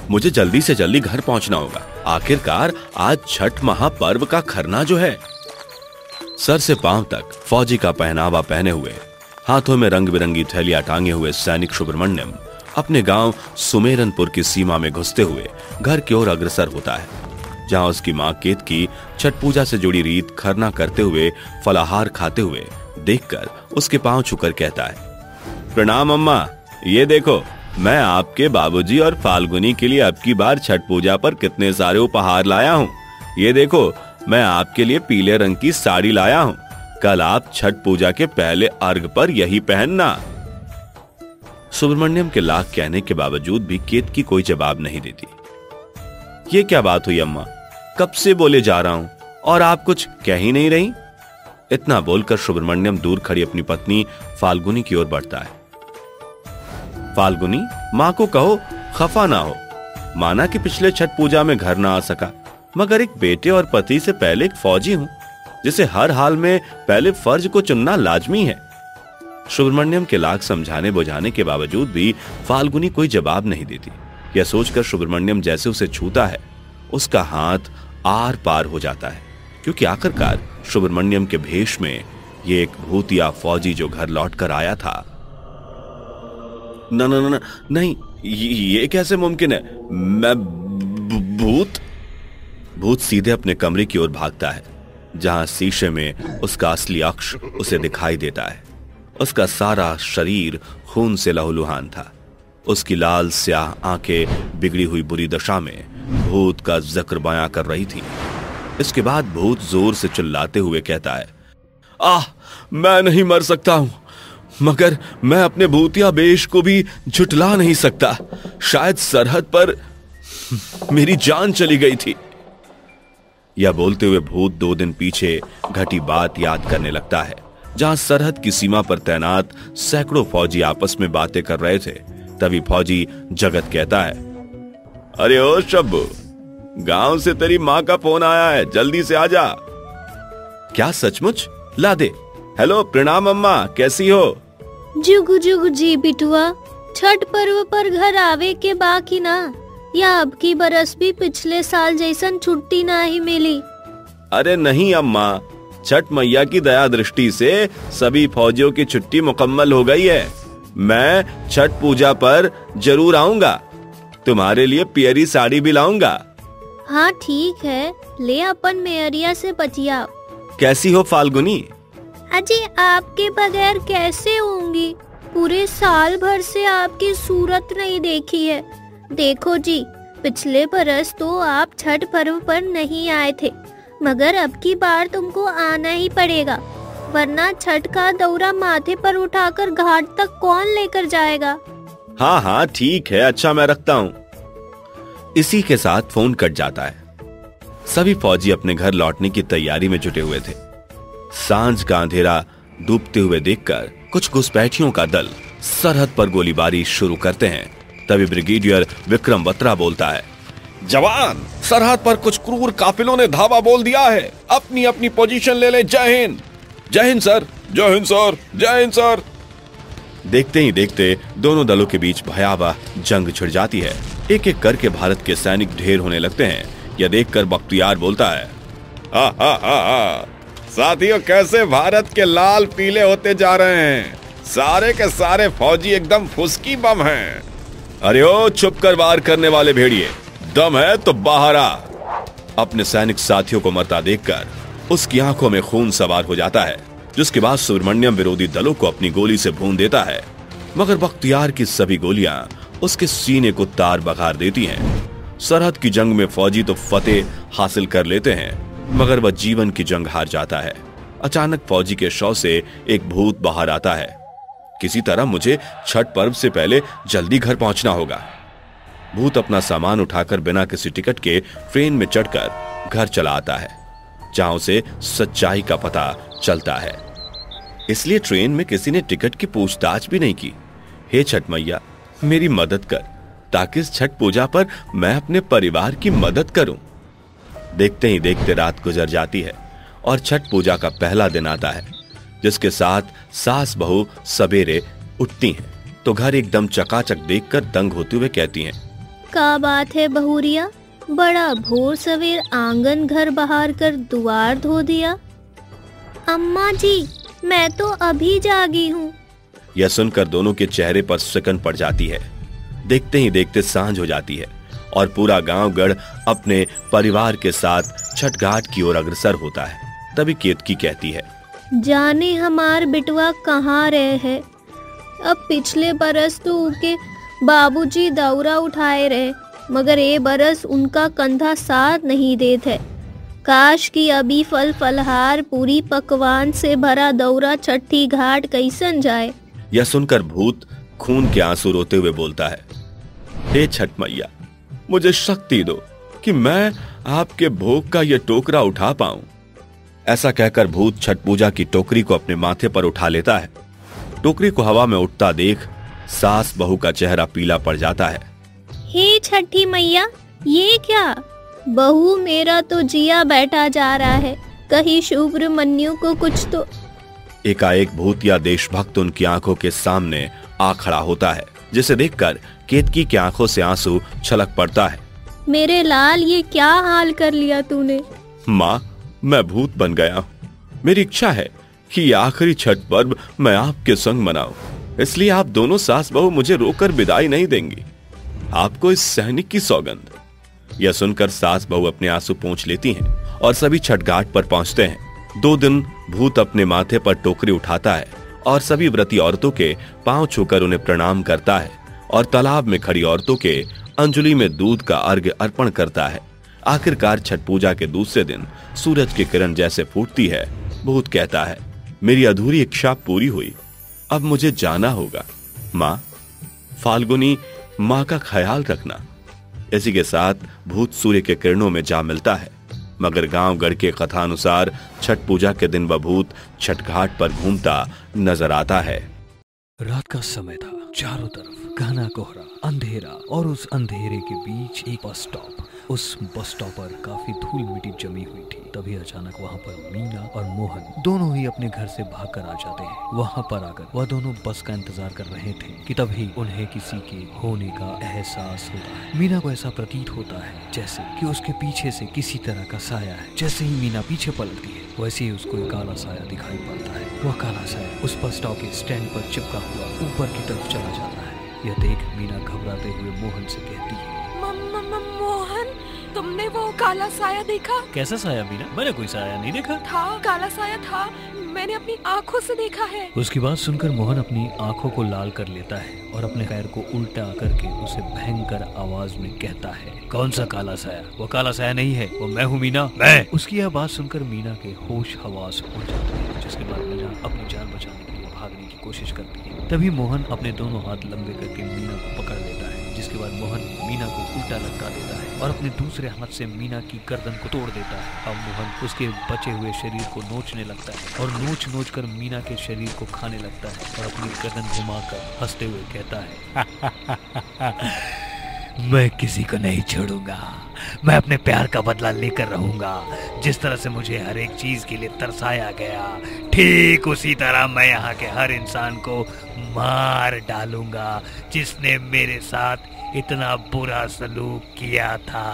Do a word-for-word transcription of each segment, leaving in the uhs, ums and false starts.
मुझे जल्दी से जल्दी घर पहुंचना होगा। आखिरकार आज छठ महापर्व का खरना जो है। सर से पांव तक फौजी का पहनावा पहने हुए, हाथों में रंग बिरंगी थैलियां टांगे हुए सैनिक सुब्रमण्यम अपने गांव सुमेरनपुर की सीमा में घुसते हुए घर की ओर अग्रसर होता है, जहां उसकी मां केतकी छठ पूजा से जुड़ी रीत खरना करते हुए फलाहार खाते हुए देखकर उसके पांव छूकर कहता है, प्रणाम अम्मा, ये देखो मैं आपके बाबूजी और फाल्गुनी के लिए अब की बार छठ पूजा पर कितने सारे उपहार लाया हूँ। ये देखो मैं आपके लिए पीले रंग की साड़ी लाया हूँ, कल आप छठ पूजा के पहले अर्घ पर यही पहनना। सुब्रमण्यम के लाख कहने के बावजूद भी केतकी कोई जवाब नहीं देती। ये क्या बात हुई अम्मा, कब से बोले जा रहा हूं और आप कुछ कह ही नहीं रही। इतना बोलकर सुब्रमण्यम दूर खड़ी अपनी पत्नी फाल्गुनी की ओर बढ़ता है। फाल्गुनी, मां को कहो खफा ना हो, माना कि पिछले छठ पूजा में घर ना आ सका, मगर एक बेटे और पति से पहले एक फौजी हूं, जिसे हर हाल में पहले फर्ज को चुनना लाजमी है। सुब्रमण्यम के लाख समझाने बुझाने के बावजूद भी फाल्गुनी कोई जवाब नहीं देती। यह सोचकर सुब्रमण्यम जैसे उसे छूता है, उसका हाथ आर पार हो जाता है, क्योंकि आखिरकार सुब्रमण्यम के भेष में ये एक भूतिया फौजी जो घर लौट कर आया था। न न न नहीं, ये कैसे मुमकिन है? मैं भूत? भूत सीधे अपने कमरे की ओर भागता है, जहां शीशे में उसका असली अक्ष उसे दिखाई देता है। उसका सारा शरीर खून से लहूलुहान था। उसकी लाल स्याह आंखें बिगड़ी हुई बुरी दशा में भूत का जिक्र बयां कर रही थी। इसके बाद भूत जोर से चिल्लाते हुए कहता है, आह, मैं नहीं मर सकता हूं, मगर मैं अपने भूतिया बेश को भी झुटला नहीं सकता। शायद सरहद पर मेरी जान चली गई थी। यह बोलते हुए भूत दो दिन पीछे घटी बात याद करने लगता है, जहां सरहद की सीमा पर तैनात सैकड़ों फौजी आपस में बातें कर रहे थे। तभी फौजी जगत कहता है, अरे ओ शब्बू, गांव से तेरी मां का फोन आया है, जल्दी से आ जा। क्या सचमुच? ला दे। हेलो, प्रणाम अम्मा, कैसी हो? जुगु जुगु जी बिटुआ, छठ पर्व पर घर आवे के बाकी ना, या अब की बरस भी पिछले साल जैसन छुट्टी ना ही मिली। अरे नहीं अम्मा, छठ मैया की दया दृष्टि से सभी फौजियों की छुट्टी मुकम्मल हो गई है। मैं छठ पूजा पर जरूर आऊंगा, तुम्हारे लिए पियरी साड़ी भी लाऊंगा। हाँ ठीक है, ले अपन मेयरिया से बतिया। कैसी हो फाल्गुनी? अजी आपके बगैर कैसे होंगी, पूरे साल भर से आपकी सूरत नहीं देखी है। देखो जी, पिछले बरस तो आप छठ पर्व पर नहीं आए थे, मगर अब की बार तुमको आना ही पड़ेगा, वरना छठ का दौरा माथे पर उठाकर घाट तक कौन लेकर जाएगा। हाँ हाँ ठीक है, अच्छा मैं रखता हूँ। इसी के साथ फोन कट जाता है। सभी फौजी अपने घर लौटने की तैयारी में जुटे हुए थे। सांझ का अंधेरा डूबते हुए देखकर कुछ घुसपैठियों का दल सरहद पर गोलीबारी शुरू करते हैं। तभी ब्रिगेडियर विक्रम बत्रा बोलता है, जवान, सरहद पर कुछ क्रूर काफिलों ने धावा बोल दिया है, अपनी अपनी पोजीशन ले ले। जय हिंद। जय हिंद सर। जय हिंद सर। जय हिंद सर। देखते ही देखते दोनों दलों के बीच भयावह जंग छिड़ जाती है। एक एक करके भारत के सैनिक ढेर होने लगते हैं। यह देखकर बख्तियार बोलता है, हा हा हा हा, साथियों, कैसे भारत के लाल पीले होते जा रहे हैं। सारे के सारे फौजी एकदम फुसकी बम हैं। अरे ओ, छुप कर वार करने वाले भेड़िए, दम है तो बाहर आ। अपने सैनिक साथियों को मरता देखकर उसकी आंखों में खून सवार हो जाता है, जिसके बाद सुब्रमण्यम विरोधी दलों को अपनी गोली से भून देता है, मगर बख्तियार की सभी गोलियां उसके सीने को तार बघार देती हैं। सरहद की जंग में फौजी तो फतेह हासिल कर लेते हैं, मगर वह जीवन की जंग हार जाता है। अचानक फौजी के शव से एक भूत बाहर आता है। किसी तरह मुझे छठ पर्व से पहले जल्दी घर पहुंचना होगा। भूत अपना सामान उठाकर बिना किसी टिकट के ट्रेन में चढ़कर घर चला आता है, जहां उसे सच्चाई का पता चलता है। इसलिए ट्रेन में किसी ने टिकट की पूछताछ भी नहीं की। हे छठ मैया, मेरी मदद कर, ताकि इस छठ पूजा पर मैं अपने परिवार की मदद करूं। देखते ही देखते रात गुजर जाती है और छठ पूजा का पहला दिन आता है, जिसके साथ सास बहू सवेरे उठती हैं तो घर एकदम चकाचक देखकर दंग होते हुए कहती हैं, का बात है बहुरिया, बड़ा भोर सवेर आंगन घर बहार कर दुआर धो दिया। अम्मा जी, मैं तो अभी जागी हूँ। यह सुनकर दोनों के चेहरे पर सिकन पड़ जाती है। देखते ही देखते सांझ हो जाती है और पूरा गांव गढ़ अपने परिवार के साथ छठ घाट की ओर अग्रसर होता है। तभी केतकी कहती है, जाने हमार बिटवा कहाँ रहे है। अब पिछले बरस तो उनके बाबूजी दौरा उठाए रहे, मगर ये बरस उनका कंधा साथ नहीं देत है। काश कि अभी फल फलहार पूरी पकवान से भरा दौरा छठी घाट कैसन जाए। यह सुनकर भूत खून के आंसू रोते हुए बोलता है, हे छठ मैया, मुझे शक्ति दो कि मैं आपके भोग का यह टोकरा उठा पाऊं। ऐसा कहकर भूत छठ पूजा की टोकरी को अपने माथे पर उठा लेता है। टोकरी को हवा में उठता देख सास बहू का चेहरा पीला पड़ जाता है। हे छठी मैया, ये क्या? बहू मेरा तो जिया बैठा जा रहा है, कहीं सुब्रमण्यु को कुछ तो। एकाएक भूत या देशभक्त उनकी आंखों के सामने आ खड़ा होता है, जिसे देखकर केतकी की आंखों से आंसू छलक पड़ता है। मेरे लाल, ये क्या हाल कर लिया तूने? माँ, मैं भूत बन गया हूँ। मेरी इच्छा है कि आखिरी छठ पर्व मैं आपके संग मनाऊं, इसलिए आप दोनों सास बहू मुझे रोकर विदाई नहीं देंगी। आपको इस सैनिक की सौगंध। यह सुनकर सास बहू अपने आंसू पोंछ लेती हैं और सभी छठ घाट पर पहुंचते हैं। दो दिन भूत अपने माथे पर टोकरी उठाता है और सभी व्रती औरतों के पांव छूकर उन्हें प्रणाम करता है और तालाब में खड़ी औरतों के अंजलि में दूध का अर्घ्य अर्पण करता है। आखिरकार छठ पूजा के दूसरे दिन सूरज की किरण जैसे फूटती है, भूत कहता है, मेरी अधूरी इच्छा पूरी हुई, अब मुझे जाना होगा। माँ, फाल्गुनी माँ का ख्याल रखना। इसी के साथ भूत सूर्य के किरणों में जा मिलता है। मगर गांव गढ़ के कथानुसार छठ पूजा के दिन वह भूत छठ घाट पर घूमता नजर आता है। रात का समय था, चारों तरफ घना कोहरा, अंधेरा, और उस अंधेरे के बीच एक बस स्टॉप। उस बस स्टॉप पर काफी धूल मिट्टी जमी हुई थी। तभी अचानक वहाँ पर मीना और मोहन दोनों ही अपने घर से भागकर आ जाते हैं। वहाँ पर आकर वह दोनों बस का इंतजार कर रहे थे कि तभी उन्हें किसी के होने का एहसास होता है। मीना को ऐसा प्रतीत होता है जैसे कि उसके पीछे से किसी तरह का साया है। जैसे ही मीना पीछे पलटती है, वैसे ही उसको एक काला साया दिखाई पड़ता है। वह काला साया उस बस स्टॉप के स्टैंड पर चिपका हुआ ऊपर की तरफ चला जाता है। यह देख मीना घबराते हुए मोहन से कहती है, मोहन, तुमने वो काला साया देखा? कैसा साया मीना? मैंने कोई साया नहीं देखा। था, काला साया था, मैंने अपनी आँखों से देखा है। उसकी बात सुनकर मोहन अपनी आँखों को लाल कर लेता है और अपने पैर को उल्टा करके उसे भयंकर आवाज में कहता है, कौन सा काला साया? वो काला साया नहीं है, वो मैं हूँ मीना, मैं। उसकी यह बात सुनकर मीना के होश हवास उड़ जाते हैं, जिसके बाद मीना अपनी जान बचाने के लिए भागने की कोशिश करती है। तभी मोहन अपने दोनों हाथ लंबे करके मीना को पकड़ लेता है, जिसके बाद मोहन मीना को उल्टा लटका देता है और अपने दूसरे हाथ से मीना की गर्दन को तोड़ देता है। अब मोहन उसके बचे हुए शरीर को नोचने लगता है और नोच नोच कर मीना के शरीर को खाने लगता है और अपनी गर्दन घुमाकर हंसते हुए कहता है, मैं किसी को नहीं छोड़ूंगा, मैं अपने प्यार का बदला लेकर रहूंगा। जिस तरह से मुझे हर एक चीज के लिए तरसाया गया, ठीक उसी तरह मैं यहाँ के हर इंसान को मार डालूंगा जिसने मेरे साथ इतना बुरा सलूक किया था।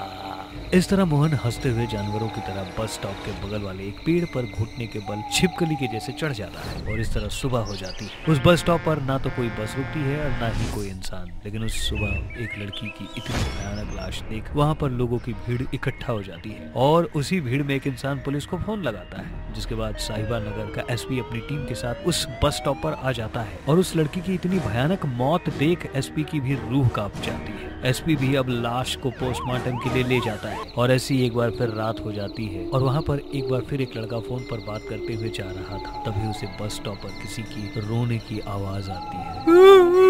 इस तरह मोहन हंसते हुए जानवरों की तरह बस स्टॉप के बगल वाले एक पेड़ पर घुटने के बल छिपकली के जैसे चढ़ जाता है और इस तरह सुबह हो जाती है। उस बस स्टॉप पर ना तो कोई बस रुकती है और ना ही कोई इंसान, लेकिन उस सुबह एक लड़की की इतनी भयानक लाश देख वहाँ पर लोगों की भीड़ इकट्ठा हो जाती है और उसी भीड़ में एक इंसान पुलिस को फोन लगाता है, जिसके बाद साहिबा नगर का एसपी अपनी टीम के साथ उस बस स्टॉप पर आ जाता है और उस लड़की की इतनी भयानक मौत देख एसपी की भी रूह कांप जाती है। एसपी भी अब लाश को पोस्टमार्टम के लिए ले जाता है और ऐसी एक बार फिर रात हो जाती है और वहाँ पर एक बार फिर एक लड़का फोन पर बात करते हुए जा रहा था। तभी उसे बस स्टॉप पर किसी की रोने की आवाज आती है।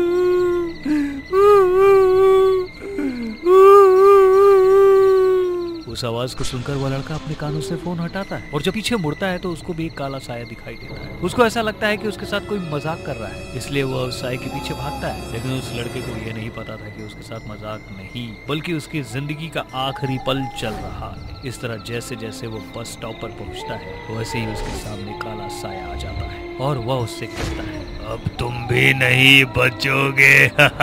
उस आवाज को सुनकर वह लड़का अपने कानों से फोन हटाता है और जब पीछे मुड़ता है तो उसको भी एक काला साया दिखाई देता है। उसको ऐसा लगता है कि उसके साथ कोई मजाक कर रहा है, इसलिए वह उस साये के पीछे भागता है। लेकिन उस लड़के को यह नहीं पता था कि उसके साथ मजाक नहीं बल्कि उसकी जिंदगी का आखिरी पल चल रहा है। इस तरह जैसे जैसे वो बस स्टॉप पर पहुंचता है वैसे ही उसके सामने काला साया आ जाता है और वह उससे कहता है, अब तुम भी नहीं बचोगे।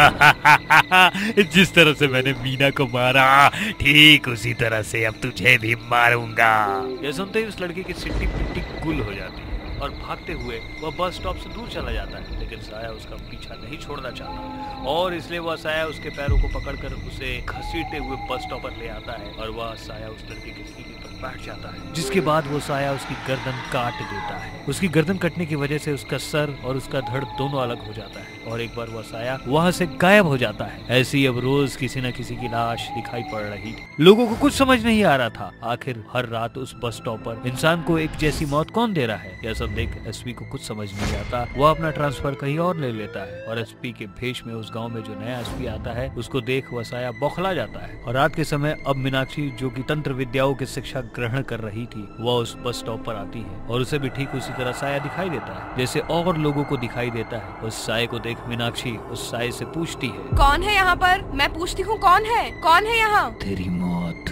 जिस तरह से मैंने मीना को मारा, ठीक उसी तरह से अब तुझे भी मारूंगा। यह सुनते ही उस लड़के की सिट्टी पिट्टी गुल हो जाती है और भागते हुए वह बस स्टॉप से दूर चला जाता है। लेकिन साया उसका पीछा नहीं छोड़ना चाहता और इसलिए वह साया उसके पैरों को पकड़कर उसे घसीटते हुए बस स्टॉप पर ले आता है और वह साया उस लड़के के सीने पर बैठ जाता है, जिसके बाद वो साया उसकी गर्दन काट देता है। उसकी गर्दन कटने की वजह से उसका सर और उसका धड़ दोनों अलग हो जाता है और एक बार वह साया वहाँ से गायब हो जाता है। ऐसे ही अब रोज किसी न किसी की लाश दिखाई पड़ रही थी। लोगों को कुछ समझ नहीं आ रहा था, आखिर हर रात उस बस स्टॉप पर इंसान को एक जैसी मौत कौन दे रहा है। यह सब देख एसपी को कुछ समझ नहीं आता। वह अपना ट्रांसफर कहीं और ले लेता है और एसपी के भेष में उस गाँव में जो नया एसपी आता है उसको देख वह साया बौखला जाता है। और रात के समय अब मीनाक्षी, जो की तंत्र विद्याओं की शिक्षा ग्रहण कर रही थी, वह उस बस स्टॉप पर आती है और उसे भी ठीक उसी तरह साया दिखाई देता है जैसे और लोगों को दिखाई देता है। उस साये को देख मीनाक्षी उस साये से पूछती है, कौन है यहाँ पर? मैं पूछती हूँ कौन है, कौन है यहाँ? तेरी मौत।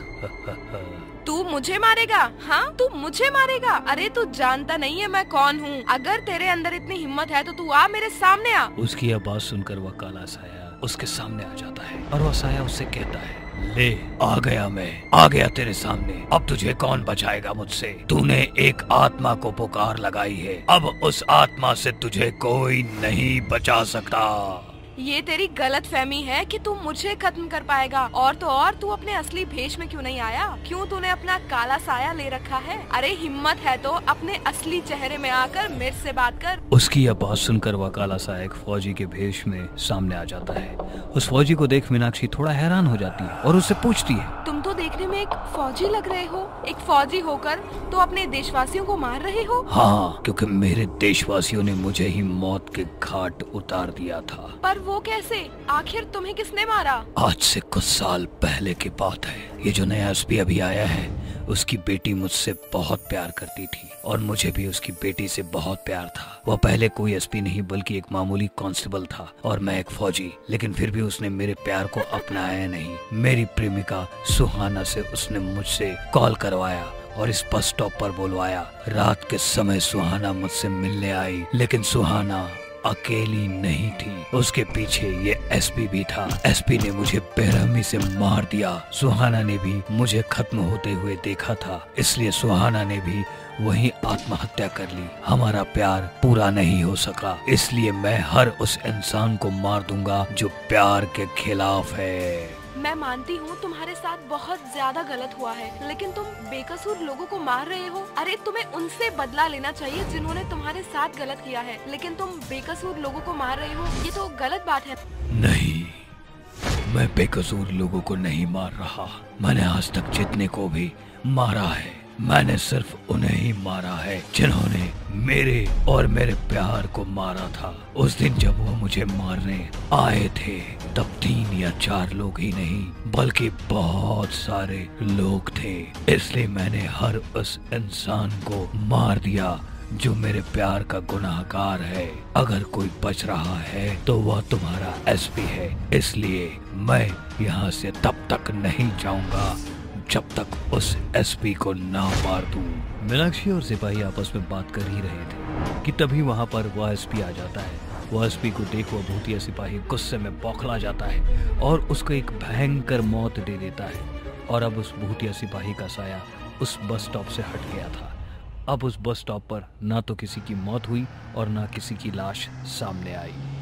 तू मुझे मारेगा? हाँ, तू मुझे मारेगा? अरे तू जानता नहीं है मैं कौन हूँ। अगर तेरे अंदर इतनी हिम्मत है तो तू आ मेरे सामने आ। उसकी आवाज सुनकर वह काला साया उसके सामने आ जाता है और वह साया उससे कहता है, ले आ गया, मैं आ गया तेरे सामने। अब तुझे कौन बचाएगा मुझसे? तूने एक आत्मा को पुकार लगाई है, अब उस आत्मा से तुझे कोई नहीं बचा सकता। ये तेरी गलत फहमी है कि तू मुझे खत्म कर पाएगा। और तो और तू अपने असली भेष में क्यों नहीं आया? क्यों तूने अपना काला साया ले रखा है? अरे हिम्मत है तो अपने असली चेहरे में आकर मेरे से बात कर। उसकी यह बात सुनकर वह काला साया एक फौजी के भेष में सामने आ जाता है। उस फौजी को देख मीनाक्षी थोड़ा हैरान हो जाती है और उससे पूछती है, तुम तो देखने में एक फौजी लग रहे हो। एक फौजी होकर तो अपने देशवासियों को मार रहे हो? हाँ, क्योंकि मेरे देशवासियों ने मुझे ही मौत के घाट उतार दिया था। पर वो कैसे? आखिर तुम्हें किसने मारा? आज से कुछ साल पहले की बात है। ये जो नया एसपी अभी आया है, उसकी बेटी मुझसे बहुत प्यार करती थी और मुझे भी उसकी बेटी से बहुत प्यार था। वह पहले कोई एसपी नहीं बल्कि एक मामूली कांस्टेबल था और मैं एक फौजी, लेकिन फिर भी उसने मेरे प्यार को अपनाया नहीं। मेरी प्रेमिका सुहाना से उसने मुझसे कॉल करवाया और इस बस स्टॉप पर बुलवाया। रात के समय सुहाना मुझसे मिलने आई, लेकिन सुहाना अकेली नहीं थी, उसके पीछे ये एसपी भी था। एसपी ने मुझे बेरहमी से मार दिया। सुहाना ने भी मुझे खत्म होते हुए देखा था, इसलिए सुहाना ने भी वहीं आत्महत्या कर ली। हमारा प्यार पूरा नहीं हो सका, इसलिए मैं हर उस इंसान को मार दूंगा जो प्यार के खिलाफ है। मैं मानती हूँ तुम्हारे साथ बहुत ज्यादा गलत हुआ है, लेकिन तुम बेकसूर लोगों को मार रहे हो। अरे तुम्हें उनसे बदला लेना चाहिए जिन्होंने तुम्हारे साथ गलत किया है, लेकिन तुम बेकसूर लोगों को मार रहे हो। ये तो गलत बात है। नहीं, मैं बेकसूर लोगों को नहीं मार रहा। मैंने आज तक जितने को भी मारा है, मैंने सिर्फ उन्हें ही मारा है जिन्होंने मेरे और मेरे प्यार को मारा था। उस दिन जब वो मुझे मारने आए थे तब तीन या चार लोग ही नहीं बल्कि बहुत सारे लोग थे, इसलिए मैंने हर उस इंसान को मार दिया जो मेरे प्यार का गुनाहगार है। अगर कोई बच रहा है तो वह तुम्हारा एसपी है, इसलिए मैं यहाँ से तब तक नहीं जाऊंगा जब तक उस एसपी को ना मार दूं। मीनाक्षी और सिपाही आपस में बात कर ही रहे थे कि तभी वहां पर वह एसपी आ जाता है। वह एसपी को देख वह भूतिया सिपाही गुस्से में बौखला जाता है और उसको एक भयंकर मौत दे देता है। और अब उस भूतिया सिपाही का साया उस बस स्टॉप से हट गया था। अब उस बस स्टॉप पर ना तो किसी की मौत हुई और ना किसी की लाश सामने आई।